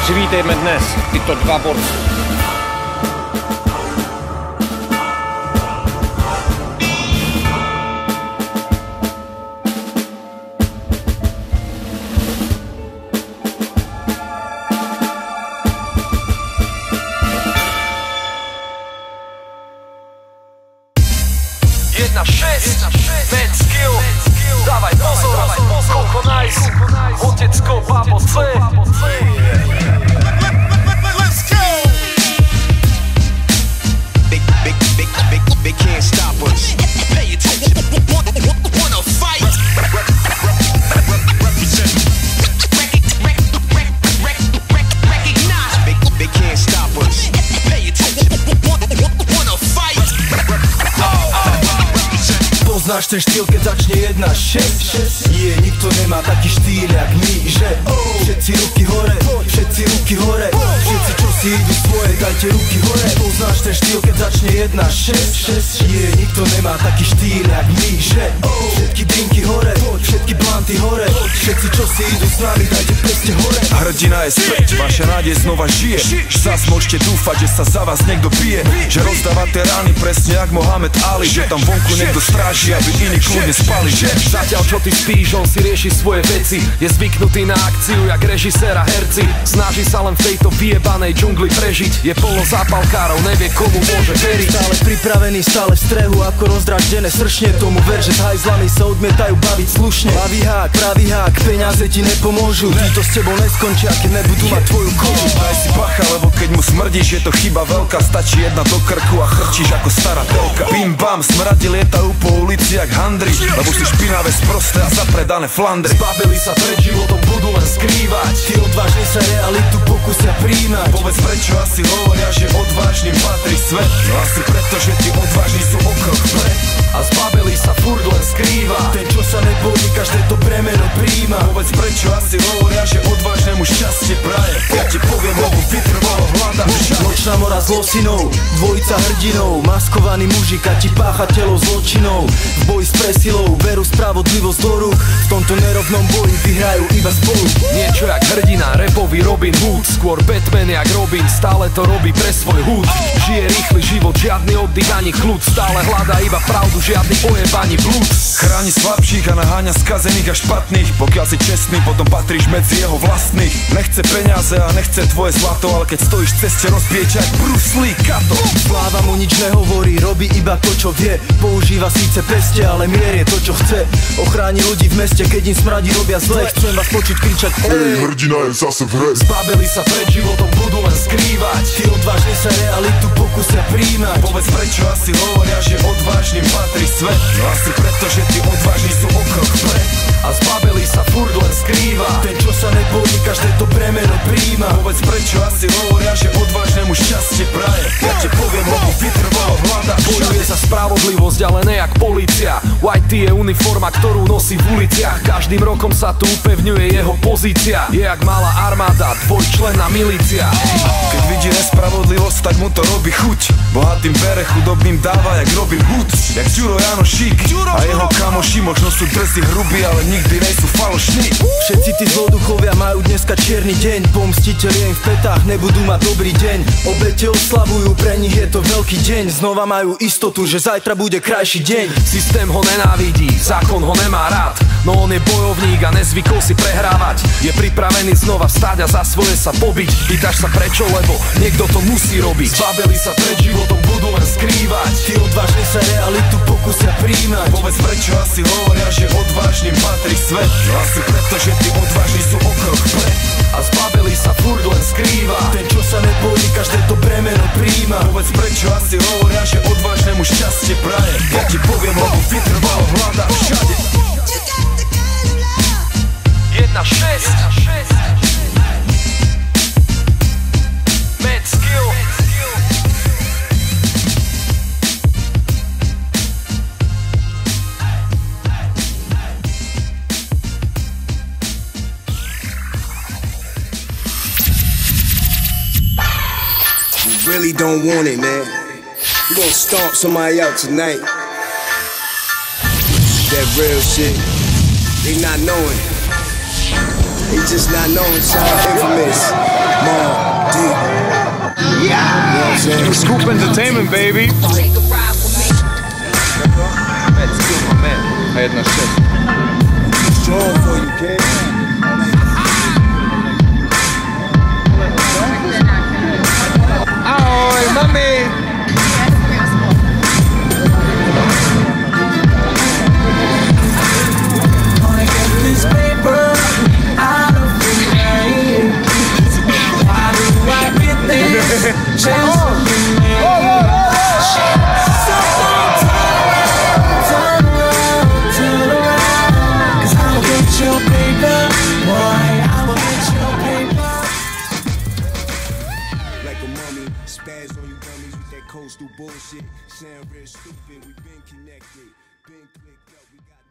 Přivítejme dnes tyto dva borce. Jedna šest, Mad Skill, dávaj pozor, Coco Nice, Otecko, Babo C. Let's go! They can't stop us. Pay attention, wanna fight. Recognize, they can't stop us. Pay attention, wanna fight. Poznáš ten štýl, keď začne 1-6? Nie, nikto nemá taký štýl jak my, že všetci ruky hore, všetci ruky hore, všetci čo si idú svoje, dajte ruky hore. Poznáš ten štýl, keď začne 1-6? Nie, nikto nemá taký štýl jak my, že všetky drinky hore, všetky planty hore, všetci čo si idú s nami, dajte prste hore. Hrdina je späť, vaša nádej znova žije. Zas môžete dúfať, že sa za vás niekto bije, že rozdávate rány presne jak Mohamed Ali, že tam vonku niekto stráži, aby iní kľudne spali. Zatiaľ čo ty spíš, on si rieši svoje veci. Je zvyknutý na akciu jak režisér a herci. Snaží sa len v tejto vyjebanej džungli prežiť. Je plno zápalkárov, nevie komu môže veriť. Stále pripravený, stále v strehu ako rozdraždené sršne. Tomu ver, že s hajzlami sa odmietajú baviť slušne. Pravý hák, peniaze ti nepomôžu. Títo s tebou neskončia, keď nebudú mať tvoju kožu. Daj si bacha, lebo keď mu smrdíš, je to chyba veľká. Stačí jedna do krku a chrčíš ako stará telka. Bim bam, smradi lietajú po ulici jak handry, lebo si špinavé, sprosté a zapredané flandry. Zbabili sa pred životom, budú len skrývať. Tí odvážni sa realitu pokusia príjmať. Povedz, prečo asi hovoria, že odvážnym patrí svet? No asi preto, že tí odvážni sú o krok vpred. A zbabili sa furt len skrývať. Ten, čo sa nebojí, každé to bremeno príjma. Povedz, prečo asi hovoria, že odvážnemu šťastie praje? Ja ti poviem, lebo vytrvalo hľadám všade. Nočná mora s losinou, dvojica hrdinov, maskovaný mužik a ti páchateľov zločinov. V boji s presilou, berú spravodlivosť do rúk. V tomto nerovnom boji vyhrajú iba spolu. Niečo jak hrdina, rapový Robin Hood. Skôr Batman jak Robin, stále to robí pre svoj hud. Žije rýchly život, žiadny oddych ani kľud. Stále hľadá iba pravdu, žiadny ojebaní blúd. Chráni slabších a naháňa skazených a špatných. Pokiaľ si čestný, potom patríš medzi jeho vlastných. Nechce peniaze a nechce tvoje zlato, ale keď stojíš v ceste, rozbije ťa jak Bruce Lee, kato. Sláva mu nič nehovorí, robí iba to, čo vie. Používa síce peste, ale mier je to, čo chce. Ochráni ľudí v meste, keď im smradí, robia zle. Chcem vás počuť kričať, hrdina je zase v hre. Zbabili sa pred životom, budú len skrývať. Tí odvážni sa realitu pokusia príjmať. Povedz, prečo asi hovoria, že odvážnym patrí svet? No asi preto, že tí odvážni sú o krok vpred. A zbabili sa furt len skrývať. Ten, čo sa nebojí, každé to bremeno príjma. Povedz, prečo asi hovoria, že odvážnemu šťastie praje? Ja ti poviem, lebo vytrvalo hľadá. Bojuje za spravodlivosť, ale ne jak polícia. White Tee je uniforma, ktorú nosí v uliciach. Každým rokom sa tu upevňuje jeho pozícia. Je jak malá armáda, dvojčlenná milícia. Keď vidí nespravodlivosť, tak mu to robí chuť. Bohatým bere, chudobným dáva jak Robin Hood. Jak Ďuro Janošík a jeho kamoši. Možno sú drsí, hrubí, ale nikdy nejsú falošní. Všetci tí zloduchovia majú dneska čierny deň. Pomstitelia im v petách nebudú mať dobrý deň. Obete oslavujú, pre nich je to veľký deň. Znova majú istotu, že zajtra bude krajší deň. Systém ho nenávidí, zákon ho nemá rád. No on je bojovník a nezvykol si prehrávať. Je pripravený znova vstať a za svoje sa pobiť. Pýtaš sa prečo, lebo niekto to musí robiť. Zbabili sa pred životom, budú len skrývať. Tí odvážni sa realitu pokusia príjmať. Povedz, prečo asi hovoria, že odvážnym patrí svet? No asi preto, že tí odvážni sú o krok vpred. A zbabili sa furt len skrývať. Ten, čo sa nebojí, každé to bremeno príjma. Povedz, prečo asi hovoria, že odvážnemu šťastie praje? Ja ti poviem, lebo vytrvalo hľadá všade. 1-6 Mad Skill. Really don't want it, man. We gon' stomp somebody out tonight. That real shit, they not knowing. They just not known, child. Infamous. More deep. You know what I'm saying? Scoop Entertainment, baby. A 1,6. Strong for you, kid. Ahoj, mami! Like a mummy, spaz on you dummies with that coastal bullshit. Sound real stupid, we been connected, been clicked up, we got